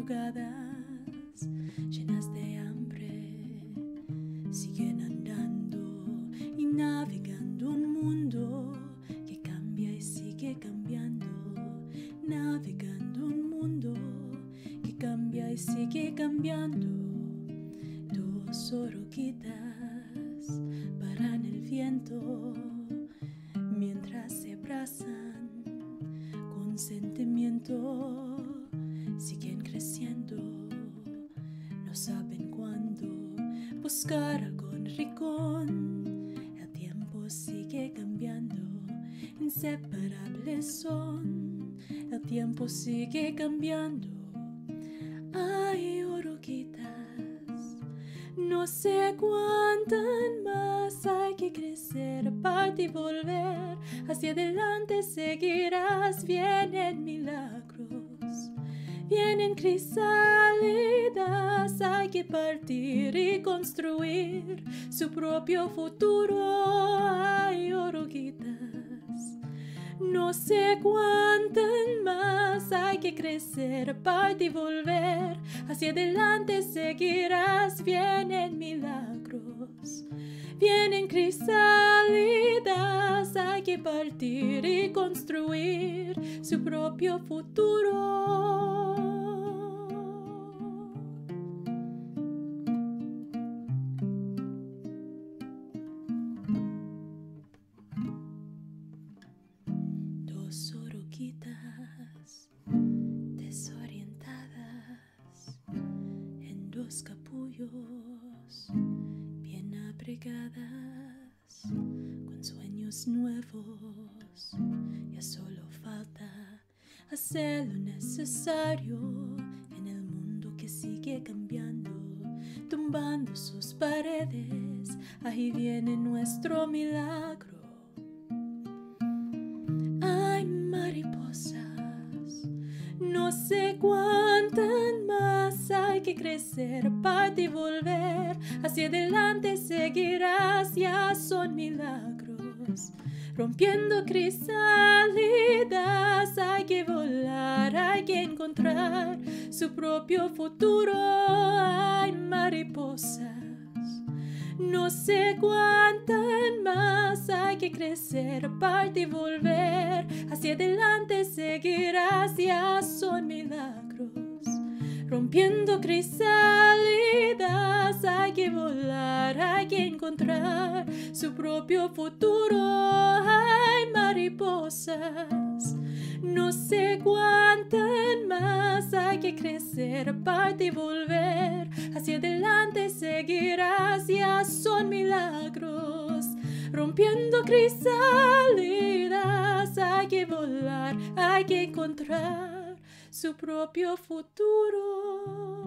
madrugadas llenas de hambre siguen andando y navegando un mundo que cambia y sigue cambiando, navegando un mundo que cambia y sigue cambiando. Dos oruguitas paran el viento mientras se abrazan con sentimiento, siguen creciendo, no saben cuándo buscar algo en rincón. El tiempo sigue cambiando, inseparables son, el tiempo sigue cambiando. Ay, oruguitas, no sé cuántas más hay que crecer para ti volver. Hacia adelante seguirás, vienen milagros, vienen crisálidas. Hay que partir y construir su propio futuro. Ay, oruguitas, no sé cuántas más hay que crecer para ti volver. Hacia adelante seguirás, vienen milagros, vienen crisálidas. Hay que partir y construir su propio futuro. Dos oruguitas desorientadas en dos capullos bien abrigadas con sueños nuevos. Ya solo falta hacer lo necesario en el mundo que sigue cambiando, tumbando sus paredes. Ahí viene nuestro milagro. Ay, mariposas, no sé cuántas más hay que crecer para ti volver. Hacia adelante seguirás, ya son milagros, rompiendo crisálidas. Hay que volar, hay que encontrar su propio futuro. Ay, mariposas, no sé cuántas más hay que crecer para ti volver. Hacia adelante seguirás, ya son milagros, rompiendo crisálidas. Hay que volar, hay que encontrar su propio futuro. Ay, mariposas, no sé cuántas más hay que crecer para ti volver. Hacia adelante seguirás, ya son milagros, rompiendo crisálidas. Hay que volar, hay que encontrar su propio futuro.